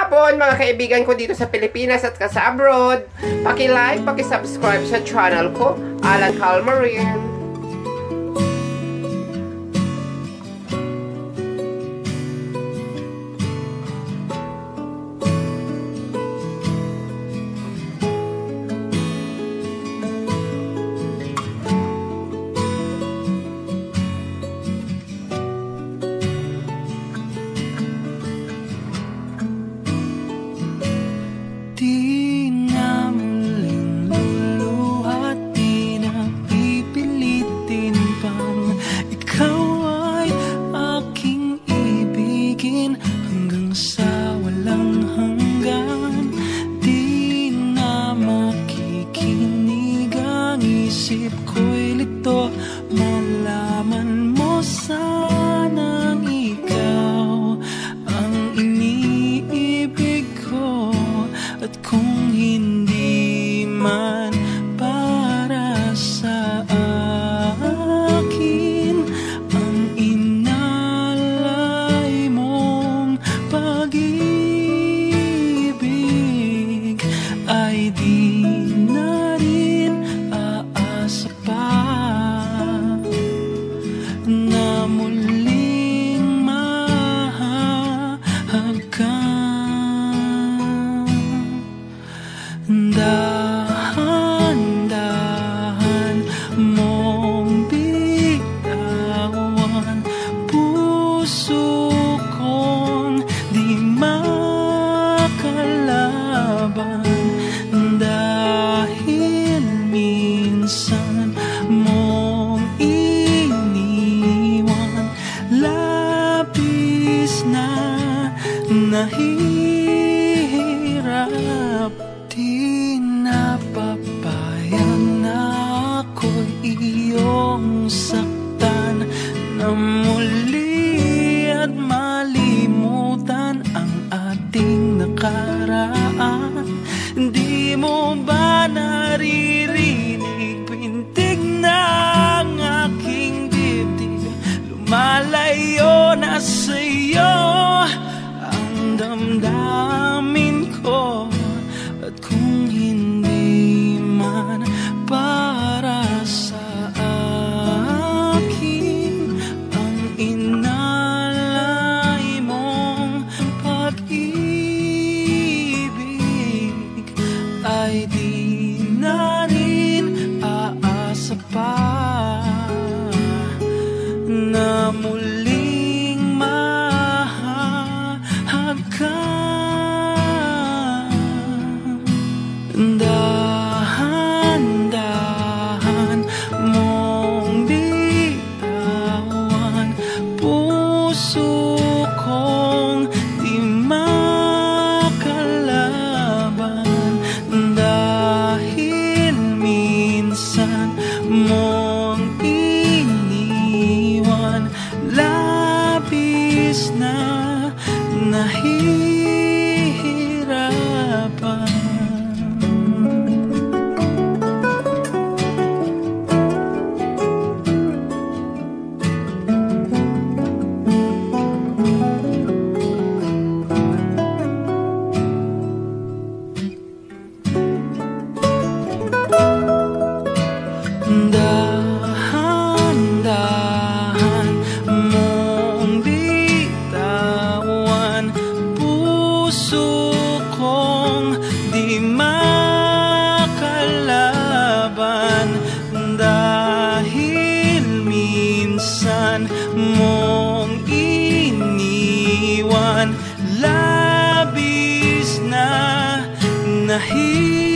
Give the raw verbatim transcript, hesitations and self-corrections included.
hapon mga kaibigan ko dito sa Pilipinas at sa abroad. Paki-like, paki-subscribe sa channel ko, Alan Calmarin. Di na muling luluhat, di na pipilitin pang ikaw ay aking ibigin hanggang sa walang hanggan. Di na makikinig ang isip ko'y lito, malaman mo sanang ikaw ang iniibig ko. At kung hindi man para sa akin ang inalay mong pag-ibig, ay di na rin aasa pa na muling mahahagkan. Dahan-dahan mong bitawan puso kong di makalaban, dahil minsan mong iniwan, labis na nahirap. Di na papayag na ako'y iyong saktan, na muli at malimutan ang ating nakaraan. Di mo ba naririnig pintig ng aking dibdib? Lumalayo na sa'yo ang damdamin ko. At kung hindi man para sa akin ang inalay mong pag-ibig, ay di na rin aasa pa na muling mahahagkan. Dahan-dahan mong bitawan puso kong di makalaban, dahil minsan mong iniwan, labis na nahihirapan. Dahan-dahan mong bitawan puso kong di makalaban, dahil minsan mong iniwan, labis na nahihirapan.